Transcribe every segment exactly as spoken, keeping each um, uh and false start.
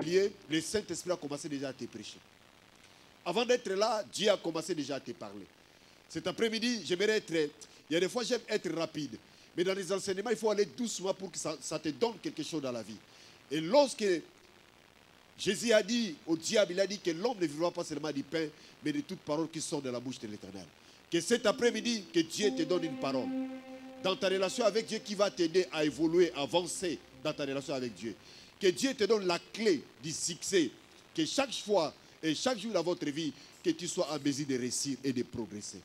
le Saint-Esprit a commencé déjà à te prêcher. Avant d'être là, Dieu a commencé déjà à te parler. Cet après-midi, j'aimerais être... Il y a des fois, j'aime être rapide. Mais dans les enseignements, il faut aller doucement pour que ça, ça te donne quelque chose dans la vie. Et lorsque Jésus a dit au diable, il a dit que l'homme ne vivra pas seulement du pain, mais de toute parole qui sort de la bouche de l'Éternel. Que cet après-midi, que Dieu te donne une parole. Dans ta relation avec Dieu qui va t'aider à évoluer, à avancer dans ta relation avec Dieu. Que Dieu te donne la clé du succès. Que chaque fois et chaque jour dans votre vie, que tu sois en mesure de réussir et de progresser.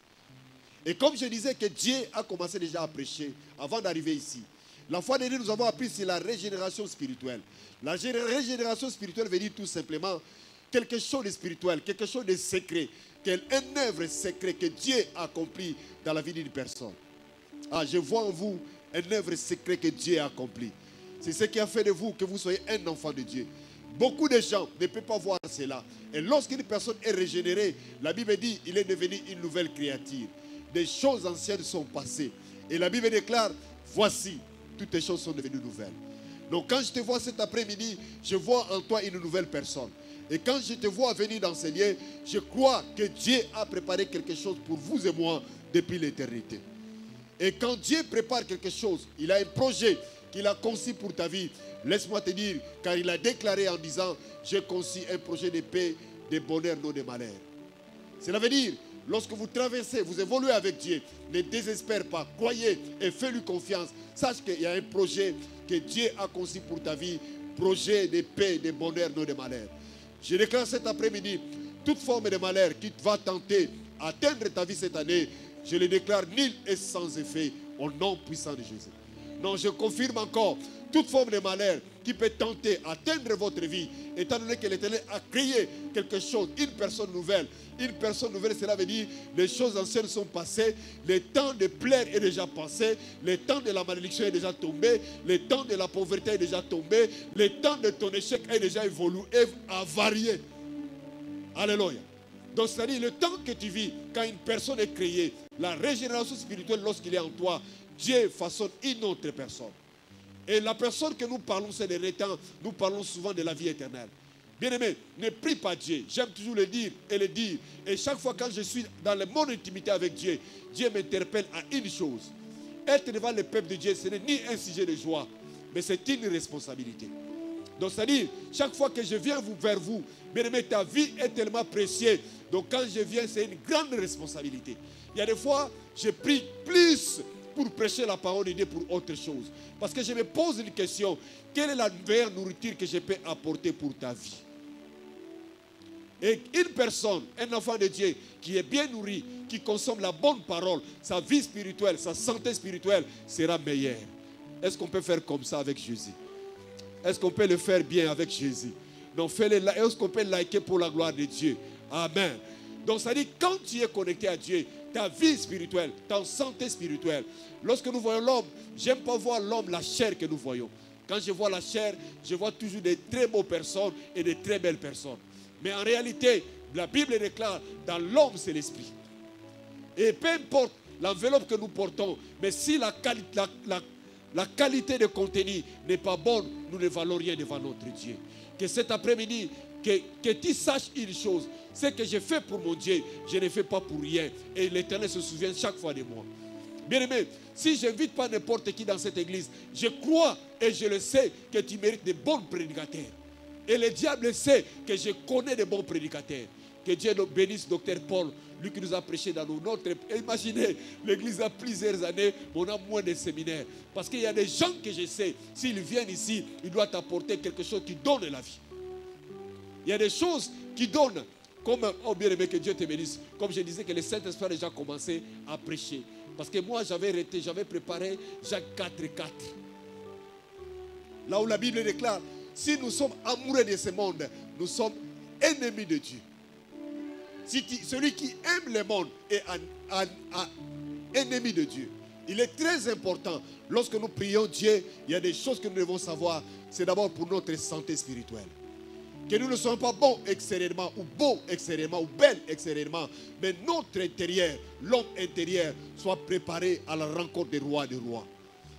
Et comme je disais que Dieu a commencé déjà à prêcher avant d'arriver ici. La fois dernière, nous avons appris sur la régénération spirituelle. La régénération spirituelle veut dire tout simplement quelque chose de spirituel, quelque chose de secret, une œuvre secrète que Dieu a accomplie dans la vie d'une personne. Ah, je vois en vous une œuvre secrète que Dieu a accomplie. C'est ce qui a fait de vous que vous soyez un enfant de Dieu. Beaucoup de gens ne peuvent pas voir cela. Et lorsqu'une personne est régénérée, la Bible dit qu'il est devenu une nouvelle créature. Des choses anciennes sont passées. Et la Bible déclare, voici, toutes les choses sont devenues nouvelles. Donc quand je te vois cet après-midi, je vois en toi une nouvelle personne. Et quand je te vois venir d'enseigner, je crois que Dieu a préparé quelque chose pour vous et moi depuis l'éternité. Et quand Dieu prépare quelque chose, il a un projet qu'il a conçu pour ta vie. Laisse-moi te dire, car il a déclaré en disant, j'ai conçu un projet de paix, de bonheur, non de malheur. Cela veut dire, lorsque vous traversez, vous évoluez avec Dieu, ne désespère pas, croyez et fais-lui confiance. Sache qu'il y a un projet que Dieu a conçu pour ta vie, projet de paix, de bonheur, non de malheur. Je déclare cet après-midi, toute forme de malheur qui va tenter d'atteindre ta vie cette année, je le déclare nul et sans effet au nom puissant de Jésus. Non, je confirme encore, toute forme de malheur qui peut tenter d'atteindre votre vie, étant donné que l'Éternel a créé quelque chose, une personne nouvelle. Une personne nouvelle, cela veut dire les choses anciennes sont passées, le temps de plaire est déjà passé, le temps de la malédiction est déjà tombé, le temps de la pauvreté est déjà tombé, le temps de ton échec est déjà évolué, a varié. Alléluia. Donc, c'est-à-dire le temps que tu vis, quand une personne est créée, la régénération spirituelle, lorsqu'il est en toi, Dieu façonne une autre personne. Et la personne que nous parlons ces derniers temps, nous parlons souvent de la vie éternelle. Bien-aimé, ne prie pas Dieu. J'aime toujours le dire et le dire. Et chaque fois quand je suis dans mon intimité avec Dieu, Dieu m'interpelle à une chose. Être devant le peuple de Dieu, ce n'est ni un sujet de joie, mais c'est une responsabilité. Donc, c'est-à-dire, chaque fois que je viens vous, vers vous, bien-aimé, ta vie est tellement précieuse. Donc, quand je viens, c'est une grande responsabilité. Il y a des fois, je prie plus pour prêcher la parole de Dieu pour autre chose. Parce que je me pose une question. Quelle est la meilleure nourriture que je peux apporter pour ta vie? Et une personne, un enfant de Dieu, qui est bien nourri, qui consomme la bonne parole, sa vie spirituelle, sa santé spirituelle sera meilleure. Est-ce qu'on peut faire comme ça avec Jésus? Est-ce qu'on peut le faire bien avec Jésus? Donc, fais-le. Est-ce qu'on peut liker pour la gloire de Dieu? Amen. Donc, ça dit, quand tu es connecté à Dieu, ta vie spirituelle, ta santé spirituelle, lorsque nous voyons l'homme, j'aime pas voir l'homme, la chair que nous voyons. Quand je vois la chair, je vois toujours de très beaux personnes et de très belles personnes. Mais en réalité, la Bible déclare, dans l'homme, c'est l'esprit. Et peu importe l'enveloppe que nous portons, mais si la, quali la, la, la qualité de contenu n'est pas bonne, nous ne valons rien devant notre Dieu. Que cet après-midi, que, que tu saches une chose, ce que j'ai fait pour mon Dieu, je ne fais pas pour rien. Et l'Éternel se souvient chaque fois de moi. Bien-aimé, si je n'invite pas n'importe qui dans cette église, je crois et je le sais que tu mérites de bons prédicateurs. Et le diable sait que je connais de bons prédicateurs. Que Dieu nous bénisse, docteur Paul, lui qui nous a prêché dans nos notre. Imaginez, l'église a plusieurs années, mais on a moins de séminaires. Parce qu'il y a des gens que je sais, s'ils viennent ici, ils doivent apporter quelque chose qui donne la vie. Il y a des choses qui donnent. Comme, oh bien aimé, que Dieu te bénisse. Comme je disais que le Saint-Esprit a déjà commencé à prêcher. Parce que moi, j'avais arrêté, j'avais préparé Jacques quatre quatre. Là où la Bible déclare, si nous sommes amoureux de ce monde, nous sommes ennemis de Dieu. Si tu, celui qui aime le monde est un, un, un ennemi de Dieu. Il est très important, lorsque nous prions Dieu, il y a des choses que nous devons savoir. C'est d'abord pour notre santé spirituelle. Que nous ne soyons pas bons extérieurement, ou beaux extérieurement, ou belles extérieurement, mais notre intérieur, l'homme intérieur, soit préparé à la rencontre des rois des rois.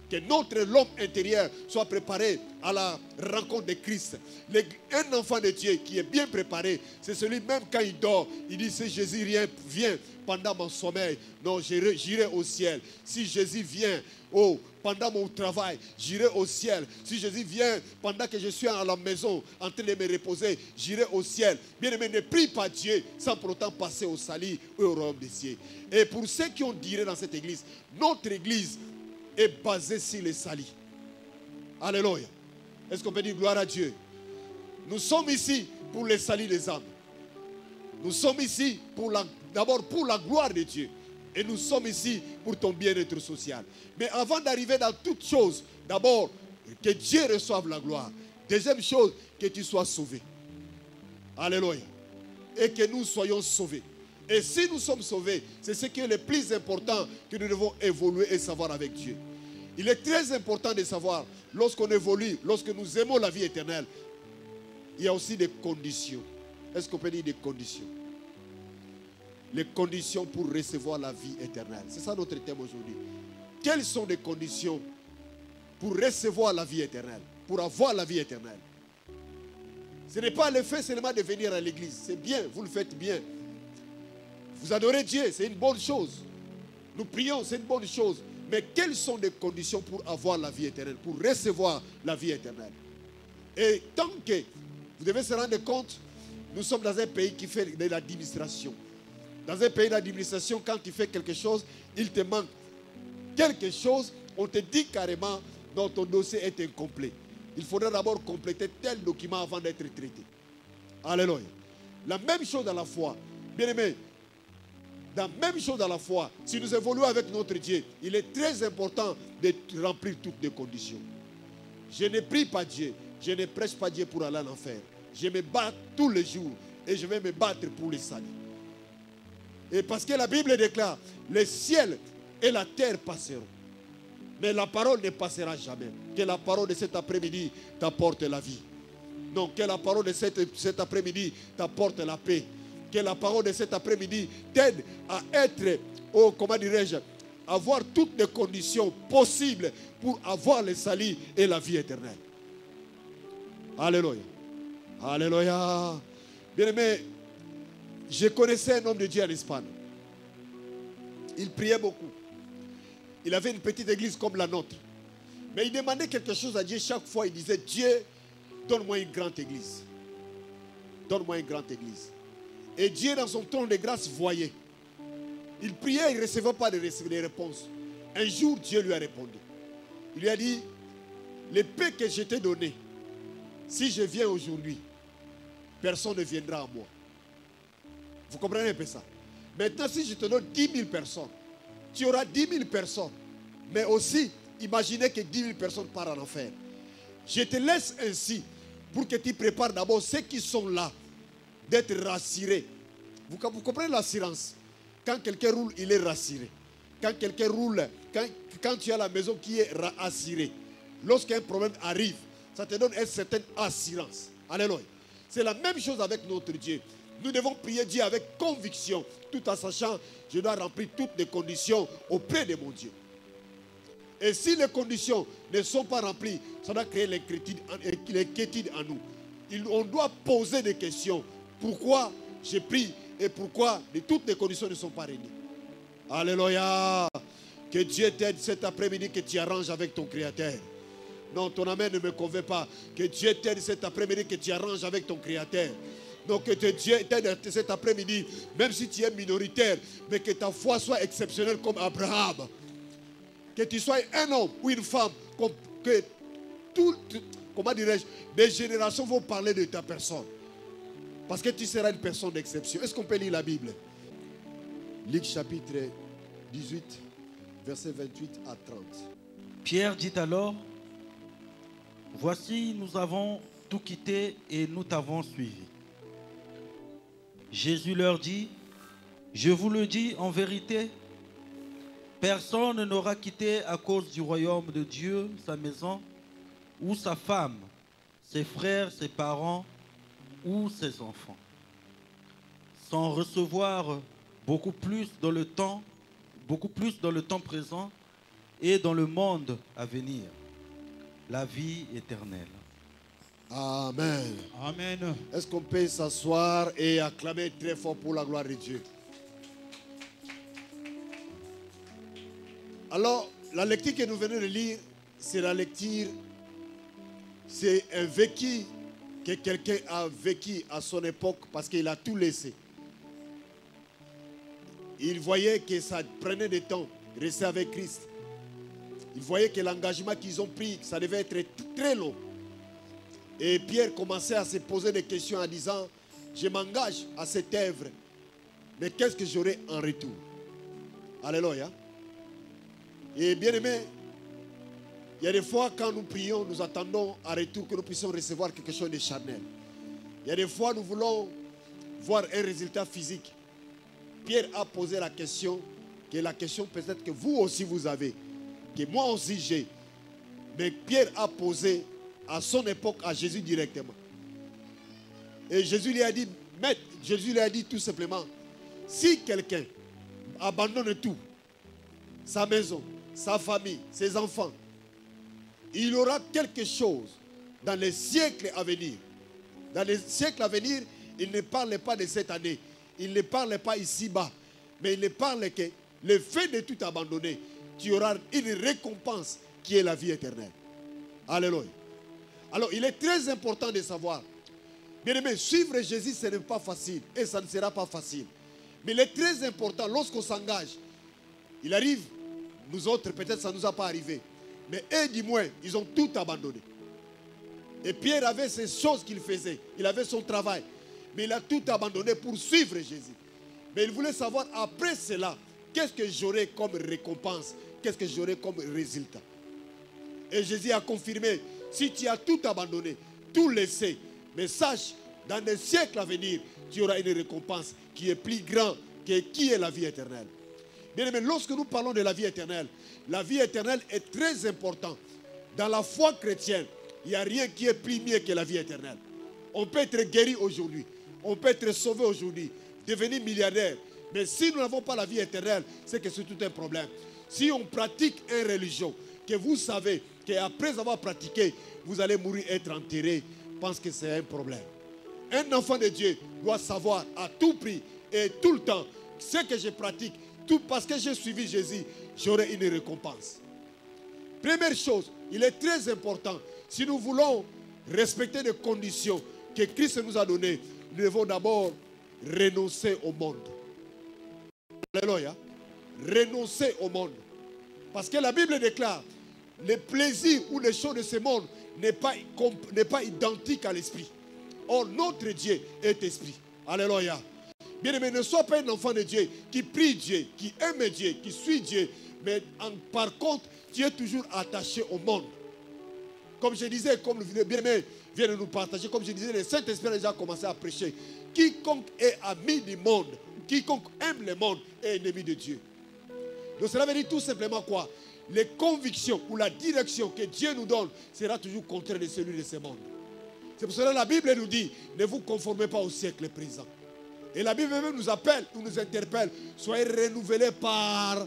que notre l'homme intérieur soit préparé à la rencontre de Christ. Les, un enfant de Dieu qui est bien préparé, c'est celui même quand il dort, il dit si Jésus vient pendant mon sommeil, non, j'irai au ciel. Si Jésus vient oh, pendant mon travail, j'irai au ciel. Si Jésus vient pendant que je suis à la maison en train de me reposer, j'irai au ciel. Bien aimé, ne prie pas Dieu sans pour autant passer au salut ou au royaume des cieux. Et pour ceux qui ont diré dans cette église, notre église est basée sur le salut. Alléluia. Est-ce qu'on peut dire gloire à Dieu? Nous sommes ici pour le salut des âmes. Nous sommes ici pour la, d'abord pour la gloire de Dieu. Et nous sommes ici pour ton bien-être social. Mais avant d'arriver dans toutes choses, d'abord, que Dieu reçoive la gloire. Deuxième chose, que tu sois sauvé. Alléluia. Et que nous soyons sauvés. Et si nous sommes sauvés, c'est ce qui est le plus important que nous devons évoluer et savoir avec Dieu. Il est très important de savoir, lorsqu'on évolue, lorsque nous aimons la vie éternelle, il y a aussi des conditions. Est-ce qu'on peut dire des conditions? Les conditions pour recevoir la vie éternelle. C'est ça notre thème aujourd'hui. Quelles sont les conditions pour recevoir la vie éternelle, pour avoir la vie éternelle? Ce n'est pas le fait seulement de venir à l'église. C'est bien, vous le faites bien. Vous adorez Dieu, c'est une bonne chose. Nous prions, c'est une bonne chose. Mais quelles sont les conditions pour avoir la vie éternelle, pour recevoir la vie éternelle? Et tant que vous devez se rendre compte, nous sommes dans un pays qui fait de l'administration. Dans un pays d'administration, quand tu fais quelque chose, il te manque quelque chose, on te dit carrément, non, ton dossier est incomplet. Il faudra d'abord compléter tel document avant d'être traité. Alléluia. La même chose dans la foi. Bien aimé, la même chose dans la foi. Si nous évoluons avec notre Dieu, il est très important de remplir toutes les conditions. Je ne prie pas Dieu, je ne prêche pas Dieu pour aller en enfer. Je me bats tous les jours et je vais me battre pour le salut. Et parce que la Bible déclare, le ciel et la terre passeront, mais la parole ne passera jamais. Que la parole de cet après-midi t'apporte la vie. Non, que la parole de cet, cet après-midi t'apporte la paix. Que la parole de cet après-midi t'aide à être, oh, comment dirais-je, avoir toutes les conditions possibles pour avoir le salut et la vie éternelle. Alléluia. Alléluia. Bien aimé, je connaissais un homme de Dieu en Espagne. Il priait beaucoup. Il avait une petite église comme la nôtre. Mais il demandait quelque chose à Dieu chaque fois. Il disait, Dieu, donne-moi une grande église. Donne-moi une grande église. Et Dieu, dans son trône de grâce, voyait. Il priait, il ne recevait pas de réponse. Un jour, Dieu lui a répondu. Il lui a dit, les paix que je t'ai données, si je viens aujourd'hui, personne ne viendra à moi. Vous comprenez un peu ça? Maintenant, si je te donne dix mille personnes, tu auras dix mille personnes. Mais aussi, imaginez que dix mille personnes partent en enfer. Je te laisse ainsi pour que tu prépares d'abord ceux qui sont là, d'être rassurés. Vous, vous comprenez l'assurance? Quand quelqu'un roule, il est rassuré. Quand quelqu'un roule, quand, quand tu as la maison qui est assurée, lorsqu'un problème arrive, ça te donne une certaine assurance. Alléluia. C'est la même chose avec notre Dieu. Nous devons prier Dieu avec conviction, tout en sachant, je dois remplir toutes les conditions auprès de mon Dieu. Et si les conditions ne sont pas remplies, ça doit créer l'inquiétude en nous. Il, on doit poser des questions. Pourquoi j'ai pris et pourquoi toutes les conditions ne sont pas réunies? Alléluia. Que Dieu t'aide cet après-midi, que tu arranges avec ton Créateur. Non, ton amen ne me convainc pas. Que Dieu t'aide cet après-midi, que tu arranges avec ton Créateur. Donc que Dieu t'aide cet après-midi, même si tu es minoritaire, mais que ta foi soit exceptionnelle comme Abraham. Que tu sois un homme ou une femme, que toutes, comment dirais-je, des générations vont parler de ta personne. Parce que tu seras une personne d'exception. Est-ce qu'on peut lire la Bible? Luc chapitre dix-huit, versets vingt-huit à trente. Pierre dit alors, voici, nous avons tout quitté et nous t'avons suivi. Jésus leur dit, je vous le dis en vérité, personne n'aura quitté à cause du royaume de Dieu sa maison, ou sa femme, ses frères, ses parents, ou ses enfants, sans recevoir beaucoup plus dans le temps, beaucoup plus dans le temps présent, et dans le monde à venir, la vie éternelle. Amen. Amen. Est-ce qu'on peut s'asseoir et acclamer très fort pour la gloire de Dieu? Alors, la lecture que nous venons de lire, c'est la lecture, c'est un vécu que quelqu'un a vécu à son époque parce qu'il a tout laissé. Il voyait que ça prenait du temps de rester avec Christ. Il voyait que l'engagement qu'ils ont pris, ça devait être très long. Et Pierre commençait à se poser des questions en disant, je m'engage à cette œuvre, mais qu'est-ce que j'aurai en retour? Alléluia. Et bien aimé, il y a des fois quand nous prions, nous attendons en retour que nous puissions recevoir quelque chose de charnel. Il y a des fois nous voulons voir un résultat physique. Pierre a posé la question, qui est la question peut-être que vous aussi vous avez, que moi aussi j'ai. Mais Pierre a posé à son époque à Jésus directement. Et Jésus lui a dit, Maître, Jésus lui a dit tout simplement, si quelqu'un abandonne tout, sa maison, sa famille, ses enfants, il aura quelque chose dans les siècles à venir. Dans les siècles à venir, il ne parle pas de cette année. Il ne parle pas ici-bas. Mais il ne parle que le fait de tout abandonner, tu auras une récompense qui est la vie éternelle. Alléluia. Alors, il est très important de savoir. Bien aimé, suivre Jésus, ce n'est pas facile. Et ça ne sera pas facile. Mais il est très important, lorsqu'on s'engage, il arrive, nous autres, peut-être ça ne nous a pas arrivé. Mais eux, du moins, ils ont tout abandonné. Et Pierre avait ces choses qu'il faisait. Il avait son travail. Mais il a tout abandonné pour suivre Jésus. Mais il voulait savoir, après cela, qu'est-ce que j'aurai comme récompense? Qu'est-ce que j'aurai comme résultat? Et Jésus a confirmé, si tu as tout abandonné, tout laissé, mais sache, dans les siècles à venir, tu auras une récompense qui est plus grande que qui est la vie éternelle. Bien aimé, lorsque nous parlons de la vie éternelle, la vie éternelle est très importante. Dans la foi chrétienne, il n'y a rien qui est plus mieux que la vie éternelle. On peut être guéri aujourd'hui, on peut être sauvé aujourd'hui, devenir milliardaire. Mais si nous n'avons pas la vie éternelle, c'est que c'est tout un problème. Si on pratique une religion, que vous savez qu'après avoir pratiqué, vous allez mourir, être enterré, pense que c'est un problème. Un enfant de Dieu doit savoir à tout prix et tout le temps, ce que je pratique, tout parce que j'ai suivi Jésus, j'aurai une récompense. Première chose, il est très important, si nous voulons respecter les conditions que Christ nous a données, nous devons d'abord renoncer au monde. Alléluia. Renoncer au monde. Parce que la Bible déclare, les plaisirs ou les choses de ce monde n'est pas, n'est pas identique à l'esprit. Or, notre Dieu est esprit. Alléluia. Bien aimé, ne sois pas un enfant de Dieu qui prie Dieu, qui aime Dieu, qui suit Dieu. Mais en, par contre, tu es toujours attaché au monde. Comme je disais, comme le bien-aimé vient de nous partager, comme je disais, le Saint-Esprit a déjà commencé à prêcher. Quiconque est ami du monde, quiconque aime le monde est ennemi de Dieu. Donc cela veut dire tout simplement quoi? Les convictions ou la direction que Dieu nous donne sera toujours contraire de celui de ce monde. C'est pour cela que la Bible nous dit, ne vous conformez pas au siècle présent. Et la Bible même nous appelle, ou nous interpelle, soyez renouvelés par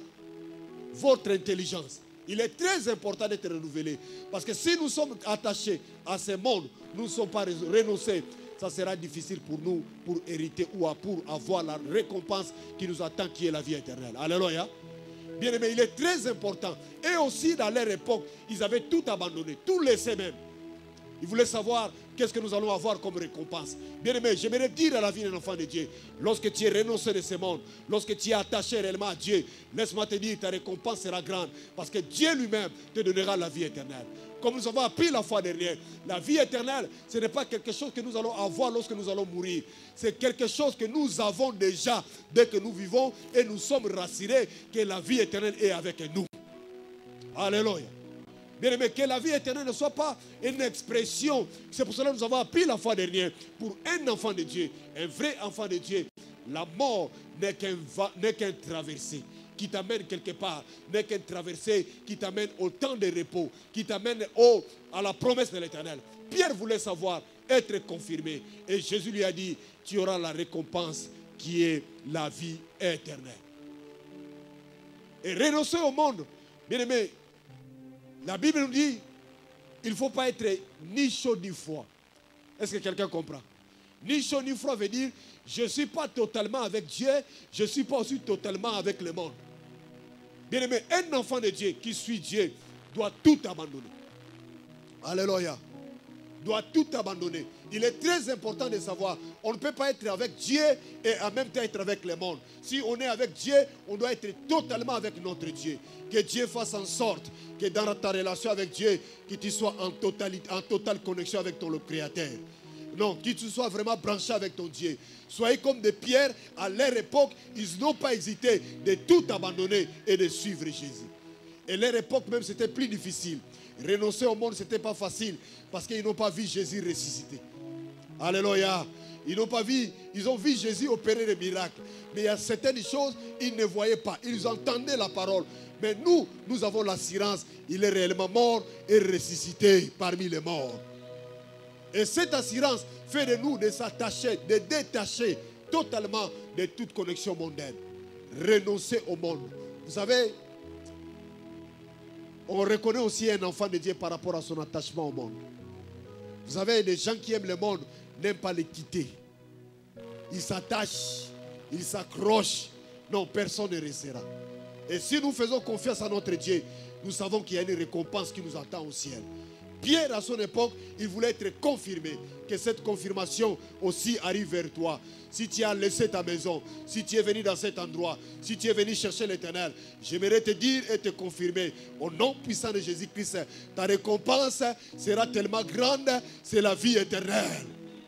votre intelligence. Il est très important d'être renouvelé. Parce que si nous sommes attachés à ce monde, nous ne sommes pas renoncés, ça sera difficile pour nous, pour hériter ou pour avoir la récompense qui nous attend, qui est la vie éternelle. Alléluia. Bien aimé, il est très important. Et aussi dans leur époque, ils avaient tout abandonné, tout laissé même. Ils voulaient savoir qu'est-ce que nous allons avoir comme récompense. Bien aimé, j'aimerais dire à la vie d'un enfant de Dieu, lorsque tu es renoncé de ce monde, lorsque tu es attaché réellement à Dieu, laisse-moi te dire, ta récompense sera grande. Parce que Dieu lui-même te donnera la vie éternelle. Comme nous avons appris la fois dernière, la vie éternelle, ce n'est pas quelque chose que nous allons avoir lorsque nous allons mourir. C'est quelque chose que nous avons déjà dès que nous vivons et nous sommes rassurés que la vie éternelle est avec nous. Alléluia. Bien aimé, que la vie éternelle ne soit pas une expression. C'est pour cela que nous avons appris la fois dernière. Pour un enfant de Dieu, un vrai enfant de Dieu, la mort n'est qu'un n'est qu'un traversé qui t'amène quelque part, n'est qu'un traversé qui t'amène au temps de repos, qui t'amène au, à la promesse de l'Éternel. Pierre voulait savoir, être confirmé. Et Jésus lui a dit, tu auras la récompense qui est la vie éternelle. Et renoncer au monde, bien aimé, La Bible nous dit, il ne faut pas être ni chaud ni froid. Est-ce que quelqu'un comprend? Ni chaud ni froid veut dire, je ne suis pas totalement avec Dieu, je ne suis pas aussi totalement avec le monde. Bien aimé, un enfant de Dieu qui suit Dieu doit tout abandonner. Alléluia. Doit tout abandonner. Il est très important de savoir, on ne peut pas être avec Dieu et en même temps être avec le monde. Si on est avec Dieu, on doit être totalement avec notre Dieu. Que Dieu fasse en sorte que dans ta relation avec Dieu, que tu sois en, totalité, en totale connexion avec ton le Créateur. Non, que tu sois vraiment branché avec ton Dieu. Soyez comme des pierres, à leur époque, ils n'ont pas hésité de tout abandonner et de suivre Jésus. Et leur époque même, c'était plus difficile. Renoncer au monde, ce n'était pas facile parce qu'ils n'ont pas vu Jésus ressusciter. Alléluia. Ils n'ont pas vu, ils ont vu Jésus opérer des miracles. Mais il y a certaines choses, ils ne voyaient pas. Ils entendaient la parole. Mais nous, nous avons l'assurance, il est réellement mort et ressuscité parmi les morts. Et cette assurance fait de nous de s'attacher, de détacher totalement de toute connexion mondaine. Renoncer au monde. Vous savez, on reconnaît aussi un enfant de Dieu par rapport à son attachement au monde. Vous savez, des gens qui aiment le monde n'aiment pas le quitter. Ils s'attachent, ils s'accrochent. Non, personne ne restera. Et si nous faisons confiance à notre Dieu, nous savons qu'il y a une récompense qui nous attend au ciel. Pierre, à son époque, il voulait être confirmé. Que cette confirmation aussi arrive vers toi. Si tu as laissé ta maison, si tu es venu dans cet endroit, si tu es venu chercher l'Éternel, j'aimerais te dire et te confirmer, au nom puissant de Jésus-Christ, ta récompense sera tellement grande, c'est la vie éternelle.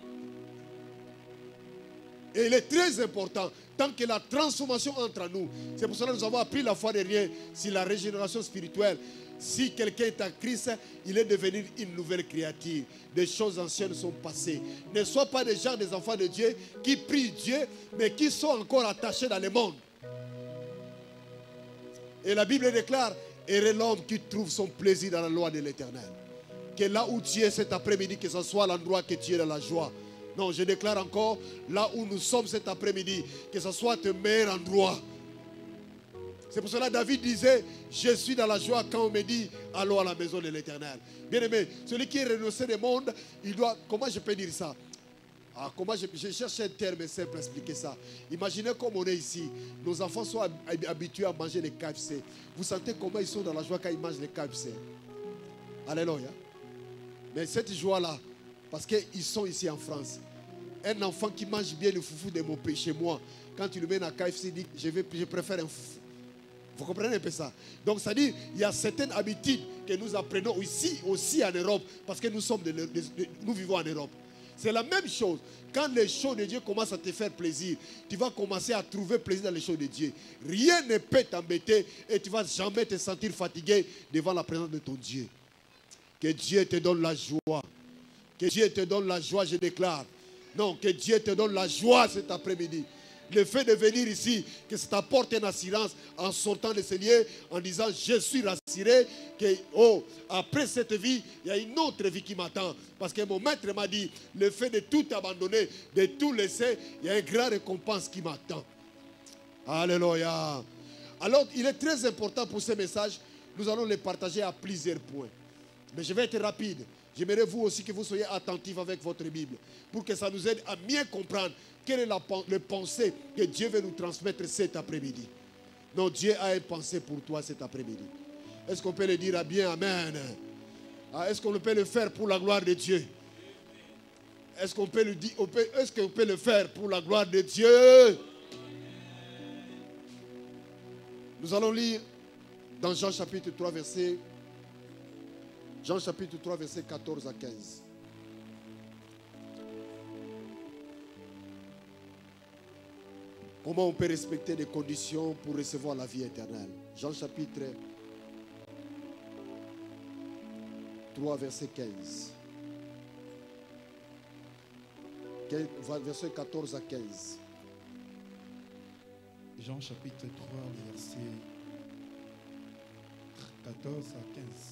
Et il est très important, tant que la transformation entre en nous, c'est pour cela que nous avons appris la fois dernière sur la régénération spirituelle. Si quelqu'un est en Christ, il est devenu une nouvelle créature. Des choses anciennes sont passées. Ne sois pas des gens, des enfants de Dieu qui prient Dieu, mais qui sont encore attachés dans le monde. Et la Bible déclare, heureux l'homme qui trouve son plaisir dans la loi de l'Éternel. Que là où tu es cet après-midi, que ce soit l'endroit que tu es dans la joie. Non, je déclare encore, là où nous sommes cet après-midi, que ce soit le meilleur endroit. C'est pour cela que David disait, je suis dans la joie quand on me dit, allons à la maison de l'Éternel. Bien aimé, celui qui est renoncé du monde, il doit, comment je peux dire ça? Ah, comment je, je cherche un terme simple à expliquer ça. Imaginez comme on est ici, nos enfants sont habitués à manger les K F C. Vous sentez comment ils sont dans la joie quand ils mangent les K F C? Alléluia. Mais cette joie-là, parce qu'ils sont ici en France, un enfant qui mange bien le foufou de mon pays chez moi, quand tu le mets dans K F C, il dit, je, vais, je préfère un foufou. Vous comprenez un peu ça? Donc, ça dit, il y a certaines habitudes que nous apprenons ici, aussi en Europe, parce que nous, sommes de, de, de, nous vivons en Europe. C'est la même chose. Quand les choses de Dieu commencent à te faire plaisir, tu vas commencer à trouver plaisir dans les choses de Dieu. Rien ne peut t'embêter et tu ne vas jamais te sentir fatigué devant la présence de ton Dieu. Que Dieu te donne la joie. Que Dieu te donne la joie, je déclare. Non, que Dieu te donne la joie cet après-midi. Le fait de venir ici, que ça t'apporte une assurance en sortant de ce lieu, en disant je suis rassuré que oh, après cette vie, il y a une autre vie qui m'attend. Parce que mon maître m'a dit, le fait de tout abandonner, de tout laisser, il y a une grande récompense qui m'attend. Alléluia. Alors, il est très important pour ces messages, nous allons les partager à plusieurs points. Mais je vais être rapide. J'aimerais vous aussi que vous soyez attentifs avec votre Bible pour que ça nous aide à mieux comprendre quelle est la, la pensée que Dieu veut nous transmettre cet après-midi. Non, Dieu a une pensée pour toi cet après-midi. Est-ce qu'on peut le dire à bien Amen? Ah, est-ce qu'on peut le faire pour la gloire de Dieu? Est-ce qu'on peut le dire, est-ce qu'on peut le faire pour la gloire de Dieu? Nous allons lire dans Jean chapitre trois, verset Jean chapitre trois, verset quatorze à quinze. Comment on peut respecter les conditions pour recevoir la vie éternelle? Jean chapitre trois, verset quinze. Verset quatorze à quinze. Jean chapitre trois, verset quatorze à quinze.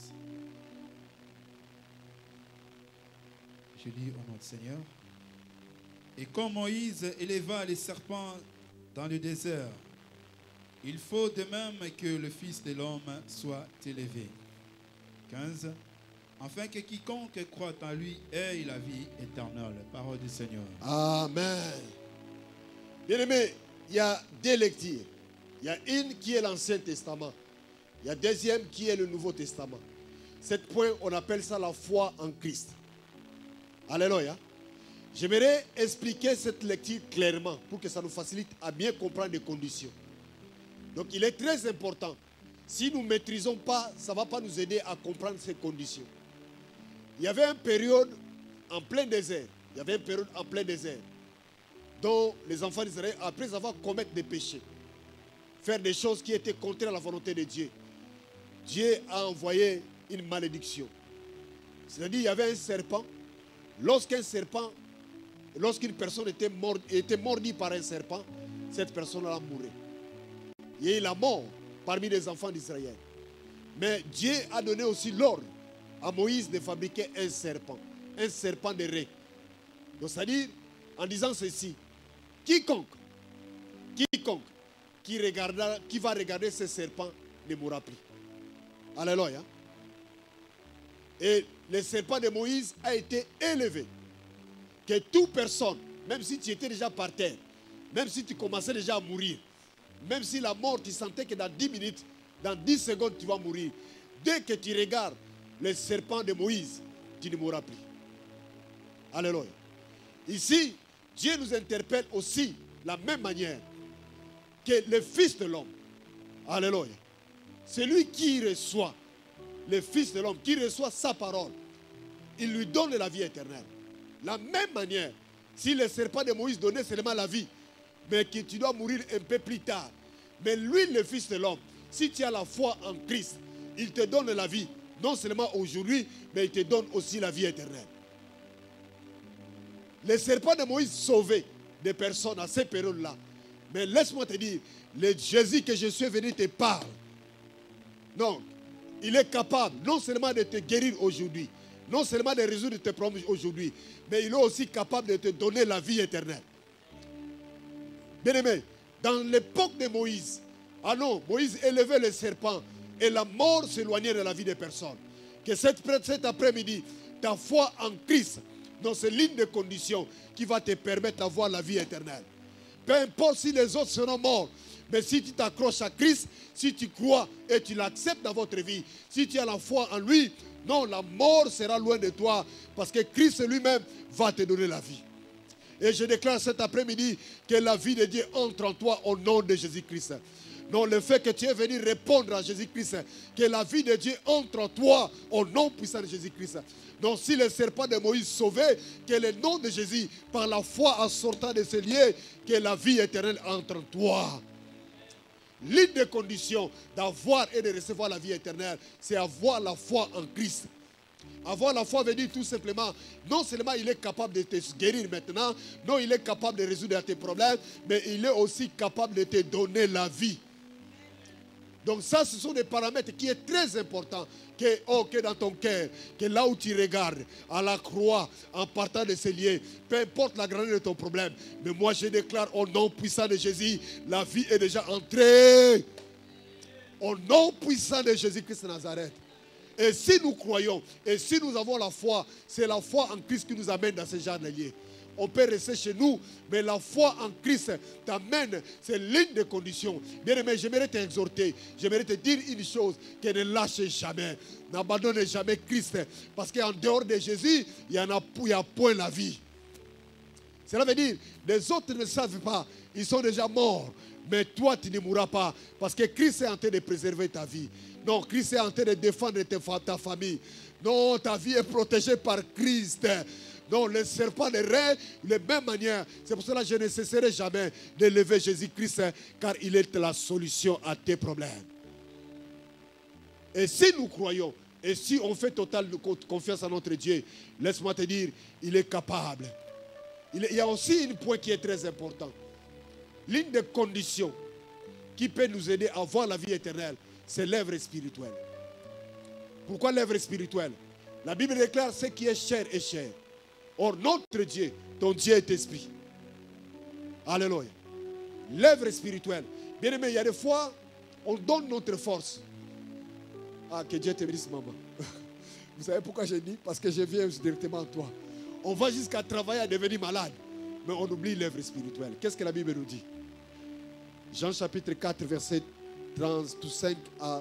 Je lis au nom du Seigneur. Et quand Moïse éleva les serpents dans le désert, il faut de même que le Fils de l'homme soit élevé, quinze. Afin que quiconque croit en lui ait la vie éternelle. Parole du Seigneur. Amen. Bien-aimé, il y a deux lectures. Il y a une qui est l'Ancien Testament. Il y a deuxième qui est le Nouveau Testament. Cet point, on appelle ça la foi en Christ. Alléluia. J'aimerais expliquer cette lecture clairement pour que ça nous facilite à bien comprendre les conditions. Donc, il est très important. Si nous ne maîtrisons pas, ça ne va pas nous aider à comprendre ces conditions. Il y avait une période en plein désert. Il y avait une période en plein désert dont les enfants d'Israël, après avoir commis des péchés, faire des choses qui étaient contraires à la volonté de Dieu, Dieu a envoyé une malédiction. C'est-à-dire il y avait un serpent. Lorsqu'un serpent, lorsqu'une personne était, mord, était mordie par un serpent, cette personne-là mourait. Il y a eu la mort parmi les enfants d'Israël. Mais Dieu a donné aussi l'ordre à Moïse de fabriquer un serpent, un serpent de raie. Donc c'est-à-dire, en disant ceci, quiconque, quiconque qui, regardera, qui va regarder ce serpent ne mourra plus. Alléluia. Et le serpent de Moïse a été élevé. Que toute personne, même si tu étais déjà par terre, même si tu commençais déjà à mourir, même si la mort, tu sentais que dans dix minutes, dans dix secondes, tu vas mourir. Dès que tu regardes le serpent de Moïse, tu ne mourras plus. Alléluia. Ici, Dieu nous interpelle aussi de la même manière que le Fils de l'homme. Alléluia. Celui qui reçoit, le Fils de l'homme, qui reçoit sa parole, il lui donne la vie éternelle. La même manière, si le serpent de Moïse donnait seulement la vie, mais que tu dois mourir un peu plus tard. Mais lui, le Fils de l'homme, si tu as la foi en Christ, il te donne la vie, non seulement aujourd'hui, mais il te donne aussi la vie éternelle. Le serpent de Moïse sauvait des personnes à cette période-là. Mais laisse-moi te dire, le Jésus que je suis venu te parle. Non, il est capable non seulement de te guérir aujourd'hui, non seulement de résoudre tes problèmes aujourd'hui, mais il est aussi capable de te donner la vie éternelle. Bien-aimé, dans l'époque de Moïse, ah non, Moïse élevait le serpent et la mort s'éloignait de la vie des personnes. Que cette, cet après-midi, ta foi en Christ, dans ces lignes de conditions qui va te permettre d'avoir la vie éternelle. Peu importe si les autres seront morts, mais si tu t'accroches à Christ, si tu crois et tu l'acceptes dans votre vie, si tu as la foi en lui, non, la mort sera loin de toi parce que Christ lui-même va te donner la vie. Et je déclare cet après-midi que la vie de Dieu entre en toi au nom de Jésus-Christ. Non, le fait que tu es venu répondre à Jésus-Christ, que la vie de Dieu entre en toi au nom puissant de Jésus-Christ. Donc si le serpent de Moïse sauvait, que le nom de Jésus, par la foi en sortant de ce lieu, que la vie éternelle entre en toi. L'une des conditions d'avoir et de recevoir la vie éternelle, c'est avoir la foi en Christ. Avoir la foi veut dire tout simplement, non seulement il est capable de te guérir maintenant, non, il est capable de résoudre tes problèmes, mais il est aussi capable de te donner la vie. Donc ça, ce sont des paramètres qui sont très importants, que, oh, que dans ton cœur, que là où tu regardes, à la croix, en partant de ces lieux, peu importe la grandeur de ton problème, mais moi je déclare au nom puissant de Jésus, la vie est déjà entrée. Au nom puissant de Jésus-Christ de Nazareth. Et si nous croyons, et si nous avons la foi, c'est la foi en Christ qui nous amène dans ce genre de lieux. On peut rester chez nous, mais la foi en Christ t'amène, c'est l'une des conditions. Bien aimé, j'aimerais t'exhorter, j'aimerais te dire une chose, que ne lâche jamais, n'abandonne jamais Christ, parce qu'en dehors de Jésus, il y en a, il y a point la vie. Cela veut dire, les autres ne savent pas, ils sont déjà morts, mais toi tu ne mourras pas, parce que Christ est en train de préserver ta vie. Non, Christ est en train de défendre ta famille. Non, ta vie est protégée par Christ. Non, le serpent de raie, de la même manière. C'est pour cela que je ne cesserai jamais d'élever Jésus-Christ, car il est la solution à tes problèmes. Et si nous croyons, et si on fait totale confiance à notre Dieu, laisse-moi te dire, il est capable. Il y a aussi un point qui est très important. L'une des conditions qui peut nous aider à avoir la vie éternelle, c'est l'œuvre spirituelle. Pourquoi l'œuvre spirituelle? La Bible déclare ce qui est chair est chair. Or, notre Dieu, ton Dieu est esprit. Alléluia. L'œuvre spirituelle. Bien aimé, il y a des fois, on donne notre force. Ah, que Dieu te bénisse, maman. Vous savez pourquoi j'ai dit? Parce que je viens directement à toi. On va jusqu'à travailler à devenir malade, mais on oublie l'œuvre spirituelle. Qu'est-ce que la Bible nous dit? Jean chapitre quatre, verset trente-cinq à...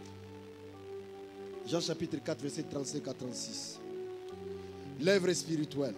Jean chapitre quatre, verset trente-cinq à trente-six. L'œuvre spirituelle.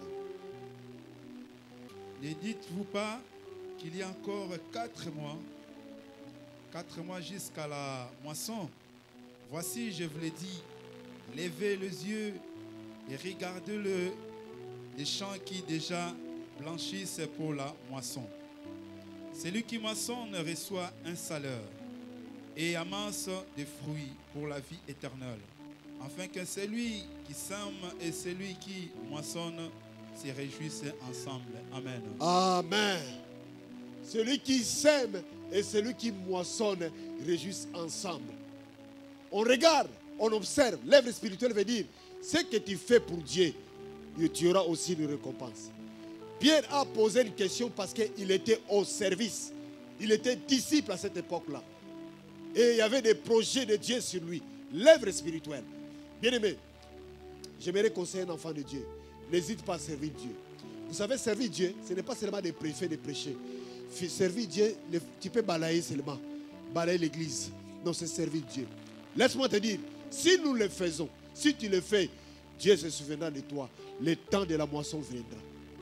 Ne dites-vous pas qu'il y a encore quatre mois, quatre mois jusqu'à la moisson? Voici, je vous l'ai dit, levez les yeux et regardez le, les champs qui déjà blanchissent pour la moisson. Celui qui moissonne reçoit un salaire et amasse des fruits pour la vie éternelle, afin que celui qui sème et celui qui moissonne se réjouissent ensemble. Amen. Amen. Celui qui sème et celui qui moissonne réjouissent ensemble. On regarde, on observe. L'œuvre spirituelle veut dire ce que tu fais pour Dieu, tu auras aussi une récompense. Pierre a posé une question parce qu'il était au service. Il était disciple à cette époque-là. Et il y avait des projets de Dieu sur lui. L'œuvre spirituelle. Bien-aimé, j'aimerais conseiller un enfant de Dieu. N'hésite pas à servir Dieu. Vous savez, servir Dieu, ce n'est pas seulement de prêcher, de prêcher. Servir Dieu, tu peux balayer seulement. Balayer l'église. Non, c'est servir Dieu. Laisse-moi te dire, si nous le faisons, si tu le fais, Dieu se souviendra de toi. Le temps de la moisson viendra.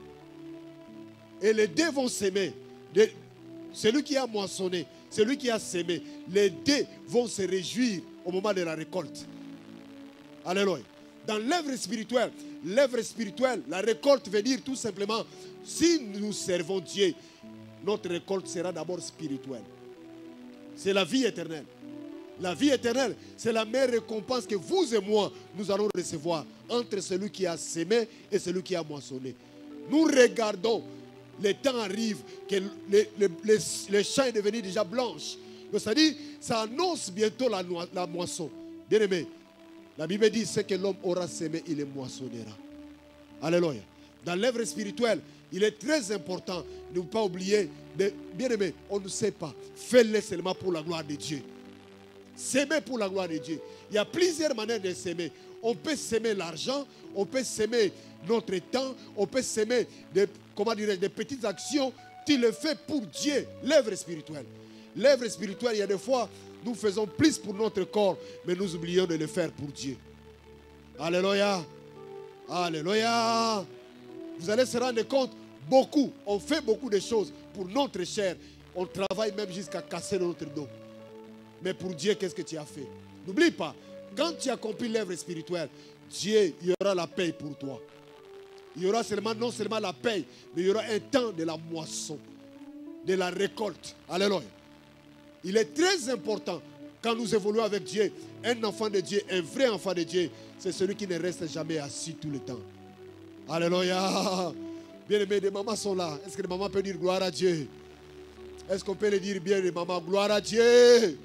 Et les deux vont s'aimer. Celui qui a moissonné, celui qui a sémé, les deux vont se réjouir au moment de la récolte. Alléluia. Dans l'œuvre spirituelle, l'œuvre spirituelle, la récolte veut dire tout simplement, si nous servons Dieu, notre récolte sera d'abord spirituelle. C'est la vie éternelle. La vie éternelle, c'est la meilleure récompense que vous et moi, nous allons recevoir entre celui qui a sémé et celui qui a moissonné. Nous regardons, le temps arrive, que les, les, les, les champs est devenu déjà blanche. Donc ça dit, ça annonce bientôt la, la moisson. Bien aimé, la Bible dit, ce que l'homme aura sémé, il le moissonnera. Alléluia. Dans l'œuvre spirituelle, il est très important de ne pas oublier, de, bien aimé, on ne sait pas, fais-le seulement pour la gloire de Dieu. S'aimer pour la gloire de Dieu. Il y a plusieurs manières de s'aimer. On peut s'aimer l'argent, on peut s'aimer notre temps, on peut s'aimer des, comment dirais-je, des petites actions. Tu le fais pour Dieu, l'œuvre spirituelle. L'œuvre spirituelle, il y a des fois, nous faisons plus pour notre corps, mais nous oublions de le faire pour Dieu. Alléluia. Alléluia. Vous allez se rendre compte, beaucoup, on fait beaucoup de choses pour notre chair. On travaille même jusqu'à casser notre dos. Mais pour Dieu, qu'est-ce que tu as fait? N'oublie pas, quand tu accomplis l'œuvre spirituelle, Dieu, il y aura la paix pour toi. Il y aura seulement, non seulement la paix, mais il y aura un temps de la moisson, de la récolte. Alléluia. Il est très important, quand nous évoluons avec Dieu, un enfant de Dieu, un vrai enfant de Dieu, c'est celui qui ne reste jamais assis tout le temps. Alléluia. Bien aimés, des mamans sont là. Est-ce que les mamans peuvent dire gloire à Dieu? Est-ce qu'on peut le dire bien, les mamans, gloire à Dieu?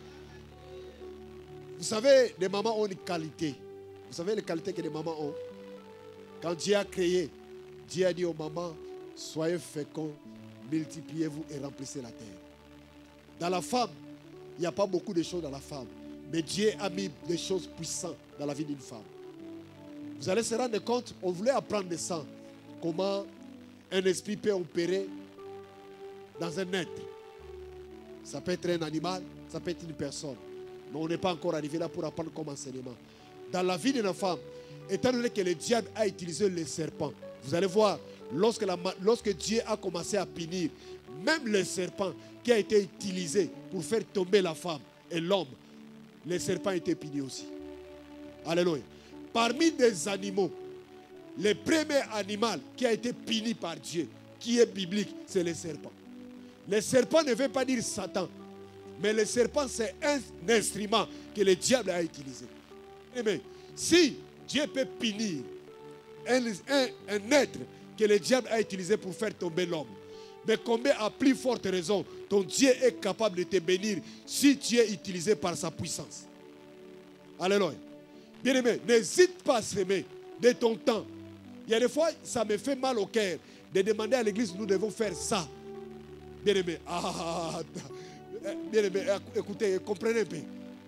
Vous savez, les mamans ont une qualité. Vous savez les qualités que les mamans ont? Quand Dieu a créé, Dieu a dit aux mamans, soyez féconds, multipliez-vous et remplissez la terre. Dans la femme, il n'y a pas beaucoup de choses dans la femme. Mais Dieu a mis des choses puissantes dans la vie d'une femme. Vous allez se rendre compte, on voulait apprendre de ça. Comment un esprit peut opérer dans un être. Ça peut être un animal, ça peut être une personne. Mais on n'est pas encore arrivé là pour apprendre comme enseignement. Dans la vie d'une femme, étant donné que le diable a utilisé les serpents, vous allez voir, lorsque, la, lorsque Dieu a commencé à punir, même le serpent qui a été utilisé pour faire tomber la femme et l'homme, les serpents étaient punis aussi. Alléluia. Parmi des animaux, le premier animal qui a été puni par Dieu, qui est biblique, c'est le serpent. Le serpent ne veut pas dire Satan. Mais le serpent, c'est un instrument que le diable a utilisé. Mais si Dieu peut punir un, un, un être que le diable a utilisé pour faire tomber l'homme, mais combien à plus forte raison, ton Dieu est capable de te bénir si tu es utilisé par sa puissance. Alléluia. Bien-aimé, n'hésite pas à s'aimer de ton temps. Il y a des fois, ça me fait mal au cœur de demander à l'église, nous devons faire ça. Bien-aimé, ah, bien-aimé, écoutez, comprenez un peu.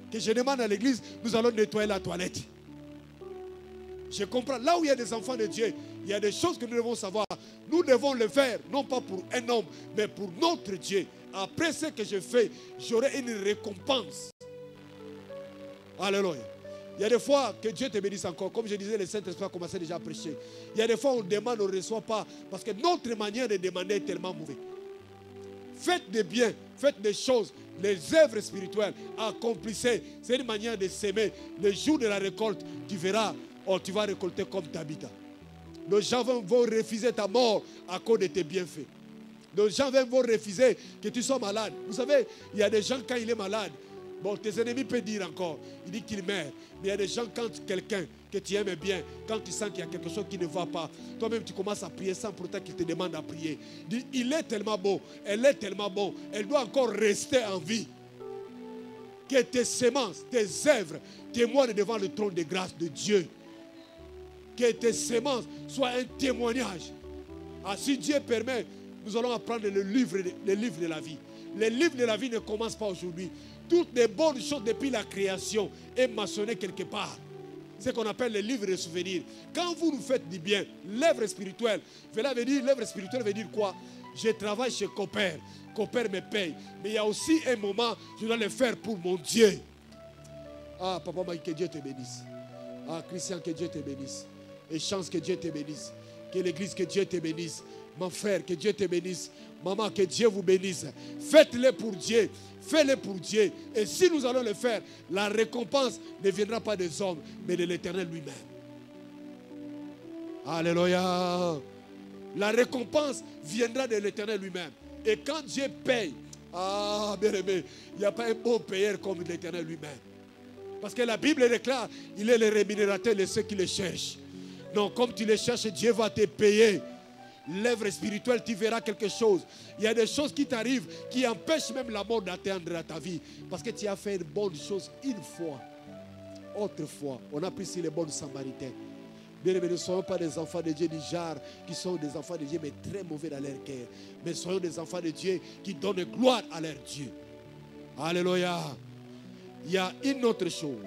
que je demande à l'église, nous allons nettoyer la toilette. Je comprends. Là où il y a des enfants de Dieu, il y a des choses que nous devons savoir. Nous devons le faire, non pas pour un homme, mais pour notre Dieu. Après ce que je fais, j'aurai une récompense. Alléluia. Il y a des fois que Dieu te bénisse encore. Comme je disais, le Saint-Esprit a commencé déjà à prêcher. Il y a des fois où on demande, on ne reçoit pas. Parce que notre manière de demander est tellement mauvaise. Faites des biens, faites des choses. Les œuvres spirituelles, accomplissez. C'est une manière de s'aimer. Le jour de la récolte, tu verras, oh, tu vas récolter comme d'habitat. Les gens vont refuser ta mort à cause de tes bienfaits. Les gens vont refuser que tu sois malade. Vous savez, il y a des gens, quand il est malade, bon, tes ennemis peuvent dire encore, il dit qu'il meurt. Mais il y a des gens, quand quelqu'un que tu aimes bien, quand tu sens qu'il y a quelque chose qui ne va pas, toi-même tu commences à prier sans pourtant qu'il te demande à prier. Il dit, il est tellement beau, elle est tellement bon, elle doit encore rester en vie. Que tes semences, tes œuvres témoignent devant le trône de grâce de Dieu. Que tes semences soient un témoignage. Ah, si Dieu permet, nous allons apprendre le livre, le livre de la vie. Le livre de la vie ne commence pas aujourd'hui. Toutes les bonnes choses depuis la création est maçonné quelque part. C'est ce qu'on appelle le livre de souvenirs. Quand vous nous faites du bien, l'œuvre spirituelle, veut dire, l'œuvre spirituelle veut dire quoi? Je travaille chez Copper. Copper me paye. Mais il y a aussi un moment, je dois le faire pour mon Dieu. Ah, papa Mike, que Dieu te bénisse. Ah, Christian, que Dieu te bénisse. Et chance, que Dieu te bénisse. Que l'église, que Dieu te bénisse. Mon frère, que Dieu te bénisse. Maman, que Dieu vous bénisse. Faites-le pour Dieu. Faites-le pour Dieu. Et si nous allons le faire, la récompense ne viendra pas des hommes, mais de l'Éternel lui-même. Alléluia. La récompense viendra de l'Éternel lui-même. Et quand Dieu paye, ah, bien aimé, il n'y a pas un bon payeur comme l'Éternel lui-même. Parce que la Bible déclare, il est le rémunérateur de ceux qui le cherchent. Non, comme tu le cherches, Dieu va te payer. L'œuvre spirituelle, tu verras quelque chose. Il y a des choses qui t'arrivent qui empêchent même la mort d'atteindre à ta vie. Parce que tu as fait une bonne chose une fois. Autrefois, on a pris ici les bonnes samaritains. Bien aimés, ne soyons pas des enfants de Dieu du genre qui sont des enfants de Dieu mais très mauvais dans leur cœur. Mais soyons des enfants de Dieu qui donnent gloire à leur Dieu. Alléluia. Il y a une autre chose.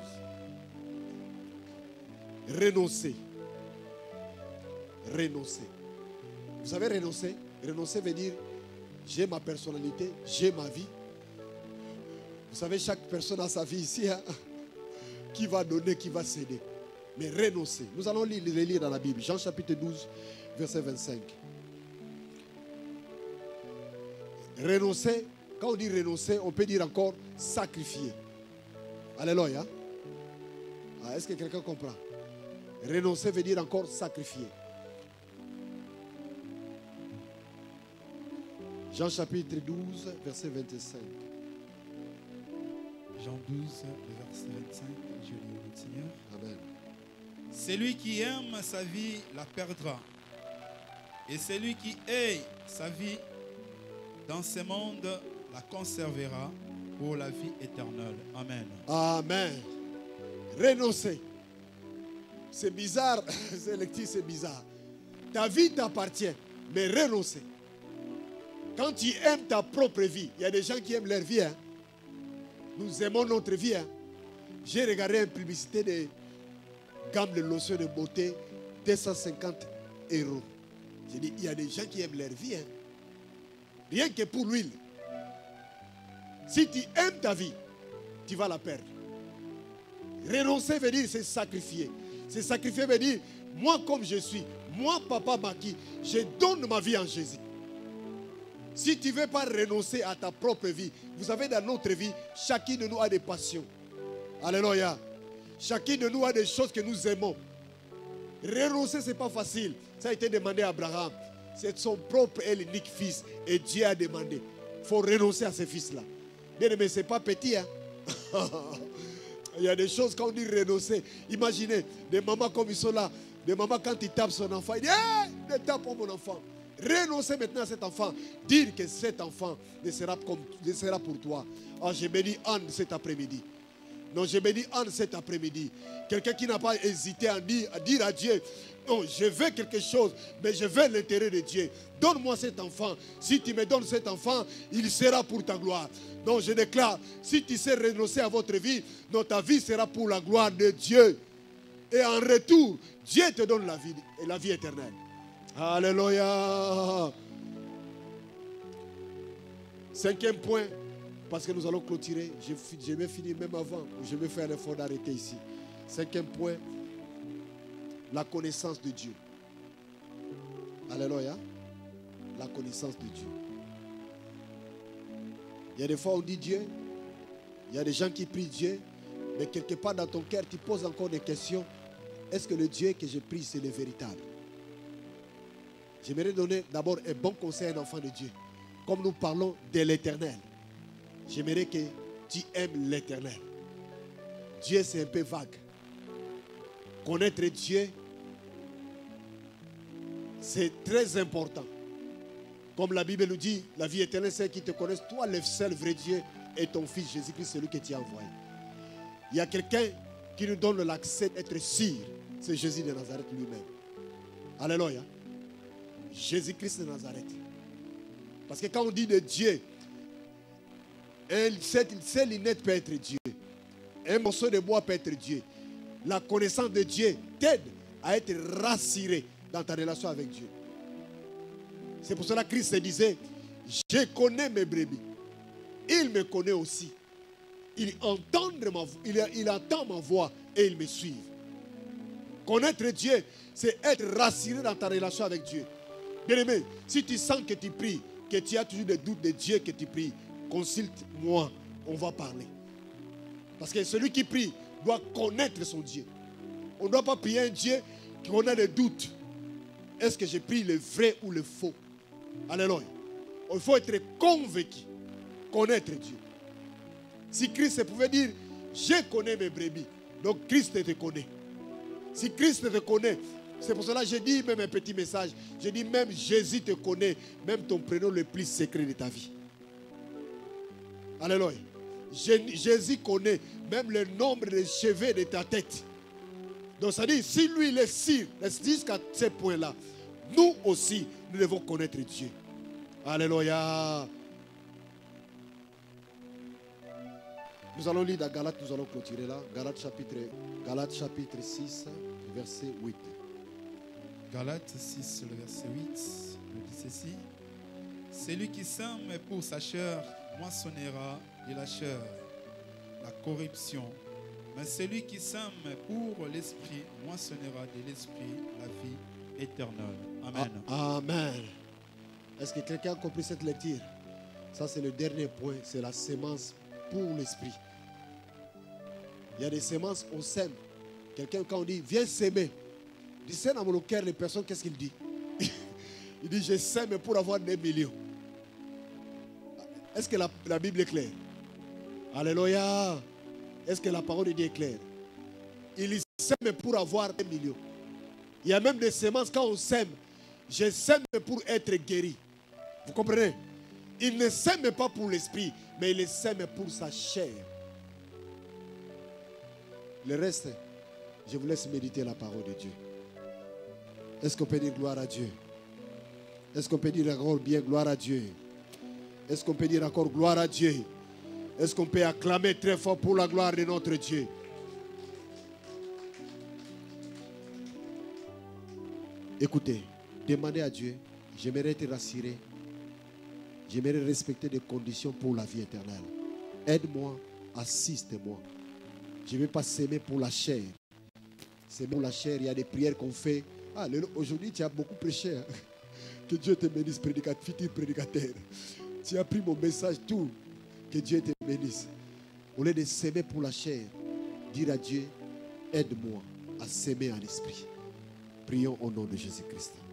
Renoncer. Renoncer. Vous savez renoncer? Renoncer veut dire j'ai ma personnalité, j'ai ma vie. Vous savez, chaque personne a sa vie ici. Hein? Qui va donner, qui va céder. Mais renoncer. Nous allons lire, les lire dans la Bible. Jean chapitre douze, verset vingt-cinq. Renoncer, quand on dit renoncer, on peut dire encore sacrifier. Alléluia. Ah, est-ce que quelqu'un comprend? Renoncer veut dire encore sacrifier. Jean chapitre douze, verset vingt-cinq. Jean douze, verset vingt-cinq. Je lis au nom du Seigneur. Amen. Celui qui aime sa vie la perdra. Et celui qui hait sa vie dans ce monde la conservera pour la vie éternelle. Amen. Amen. Renoncer. C'est bizarre, c'est lecture, c'est bizarre. Ta vie t'appartient, mais renoncer. Quand tu aimes ta propre vie, il y a des gens qui aiment leur vie. Hein. Nous aimons notre vie. Hein. J'ai regardé une publicité de gamme de lotion de beauté, deux cent cinquante euros. J'ai dit, il y a des gens qui aiment leur vie. Hein. Rien que pour l'huile. Si tu aimes ta vie, tu vas la perdre. Renoncer veut dire c'est sacrifier. C'est sacrifier veut dire, moi comme je suis, moi papa Maki, je donne ma vie en Jésus. Si tu ne veux pas renoncer à ta propre vie, vous savez, dans notre vie, chacun de nous a des passions. Alléluia. Chacun de nous a des choses que nous aimons. Renoncer, ce n'est pas facile. Ça a été demandé à Abraham. C'est son propre et l'unique fils. Et Dieu a demandé. Il faut renoncer à ce fils-là. Bien aimé, ce n'est pas petit. Hein? Il y a des choses quand on dit renoncer. Imaginez, des mamans comme ils sont là. Des mamans quand ils tapent son enfant. Ils disent, hey, ne tape pas mon enfant. Renoncer maintenant à cet enfant. Dire que cet enfant ne sera, comme, ne sera pour toi. Oh, j'ai béni Anne cet après-midi. Non, je me dis en cet après-midi, quelqu'un qui n'a pas hésité à dire, à dire à Dieu, non, je veux quelque chose, mais je veux l'intérêt de Dieu. Donne-moi cet enfant. Si tu me donnes cet enfant, il sera pour ta gloire. Donc je déclare, si tu sais renoncer à votre vie, donc ta vie sera pour la gloire de Dieu. Et en retour, Dieu te donne la vie et la vie éternelle. Alléluia. Cinquième point, parce que nous allons clôturer. Je, je vais finir même avant. Je vais faire l'effort d'arrêter ici. Cinquième point, la connaissance de Dieu. Alléluia. La connaissance de Dieu. Il y a des fois où on dit Dieu. Il y a des gens qui prient Dieu. Mais quelque part dans ton cœur, tu poses encore des questions. Est-ce que le Dieu que je prie, c'est le véritable? J'aimerais donner d'abord un bon conseil à un enfant de Dieu. Comme nous parlons de l'éternel. J'aimerais que tu aimes l'éternel. Dieu, c'est un peu vague. Connaître Dieu, c'est très important. Comme la Bible nous dit, la vie éternelle, c'est qu'ils te connaissent, toi, le seul vrai Dieu, et ton Fils Jésus-Christ, celui que tu as envoyé. Il y a quelqu'un qui nous donne l'accès d'être sûr. C'est Jésus de Nazareth lui-même. Alléluia. Jésus-Christ de Nazareth. Parce que quand on dit de Dieu, cette, cette lunette peut être Dieu. Un morceau de bois peut être Dieu. La connaissance de Dieu t'aide à être rassuré dans ta relation avec Dieu. C'est pour cela que Christ disait, je connais mes brebis. Il me connaît aussi. Il entend ma, il, il entend ma voix et il me suit. Connaître Dieu, c'est être rassuré dans ta relation avec Dieu. Bien-aimé, si tu sens que tu pries, que tu as toujours des doutes de Dieu que tu pries, consulte-moi, on va parler. Parce que celui qui prie doit connaître son Dieu. On ne doit pas prier un Dieu qu'on a des doutes. Est-ce que je prie le vrai ou le faux? Alléluia. Il faut être convaincu, connaître Dieu. Si Christ pouvait dire, je connais mes brebis, donc Christ te connaît. Si Christ te connaît, c'est pour cela que je dis même un petit message. Je dis même Jésus te connaît, même ton prénom le plus secret de ta vie. Alléluia. Jésus connaît même le nombre de cheveux de ta tête. Donc ça dit, si lui il est sûr, jusqu'à ce point-là, nous aussi, nous devons connaître Dieu. Alléluia. Nous allons lire dans Galates, nous allons clôturer là. Galates chapitre, Galates chapitre six, verset huit. Galates six, le verset huit, nous dit ceci. Celui qui sème pour sa chair moissonnera de la chair la corruption, mais celui qui sème pour l'esprit moissonnera de l'esprit la vie éternelle. Amen. Ah, amen. Est-ce que quelqu'un a compris cette lecture? Ça, c'est le dernier point, c'est la sémence pour l'esprit. Il y a des semences, on sème. Quelqu'un, quand on dit, viens s'aimer, il sème dans mon cœur les personnes, qu'est-ce qu'il dit? Il dit, je sème pour avoir des millions. Est-ce que la, la Bible est claire? Alléluia. Est-ce que la parole de Dieu est claire? Il sème pour avoir des millions. Il y a même des semences, quand on sème, je sème pour être guéri. Vous comprenez? Il ne sème pas pour l'esprit, mais il sème pour sa chair. Le reste, je vous laisse méditer la parole de Dieu. Est-ce qu'on peut dire gloire à Dieu? Est-ce qu'on peut dire encore bien gloire à Dieu? Est-ce qu'on peut dire encore gloire à Dieu? Est-ce qu'on peut acclamer très fort pour la gloire de notre Dieu? Écoutez, demandez à Dieu, j'aimerais être rassuré. J'aimerais respecter des conditions pour la vie éternelle. Aide-moi, assiste-moi. Je ne vais pas s'aimer pour la chair. C'est pour la chair, il y a des prières qu'on fait. Ah, aujourd'hui, tu as beaucoup prêché. Hein? Que Dieu te bénisse, prédicateur, futur prédicateur. Tu as pris mon message, tout. Que Dieu te bénisse. Au lieu de s'aimer pour la chair, dire à Dieu, aide-moi à s'aimer en esprit. Prions au nom de Jésus-Christ.